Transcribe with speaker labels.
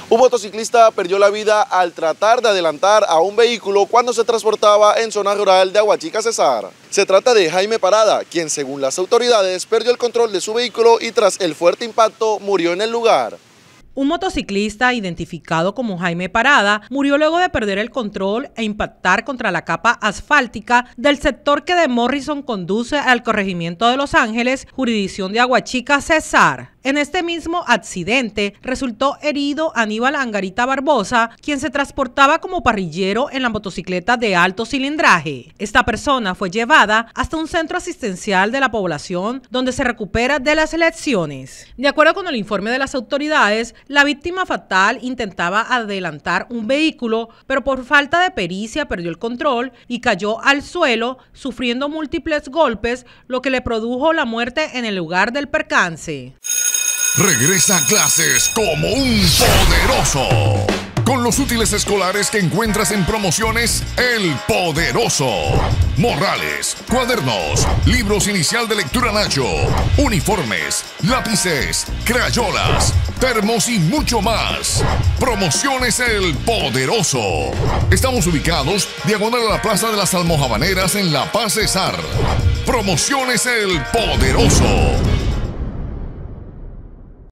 Speaker 1: Un motociclista perdió la vida al tratar de adelantar a un vehículo cuando se transportaba en zona rural de Aguachica, Cesar. Se trata de Jaime Parada, quien según las autoridades perdió el control de su vehículo y tras el fuerte impacto murió en el lugar.
Speaker 2: Un motociclista identificado como Jaime Parada murió luego de perder el control e impactar contra la capa asfáltica del sector que de Morrison conduce al corregimiento de Los Ángeles, jurisdicción de Aguachica, Cesar. En este mismo accidente resultó herido Aníbal Angarita Barbosa, quien se transportaba como parrillero en la motocicleta de alto cilindraje. Esta persona fue llevada hasta un centro asistencial de la población donde se recupera de las lesiones. De acuerdo con el informe de las autoridades, la víctima fatal intentaba adelantar un vehículo, pero por falta de pericia perdió el control y cayó al suelo, sufriendo múltiples golpes, lo que le produjo la muerte en el lugar del percance.
Speaker 3: Regresa a clases como un poderoso. Con los útiles escolares que encuentras en Promociones El Poderoso. Morrales, cuadernos, libros inicial de lectura Nacho, uniformes, lápices, crayolas, termos y mucho más. Promociones El Poderoso. Estamos ubicados diagonal a la Plaza de las Almojabaneras en La Paz, Cesar. Promociones El Poderoso.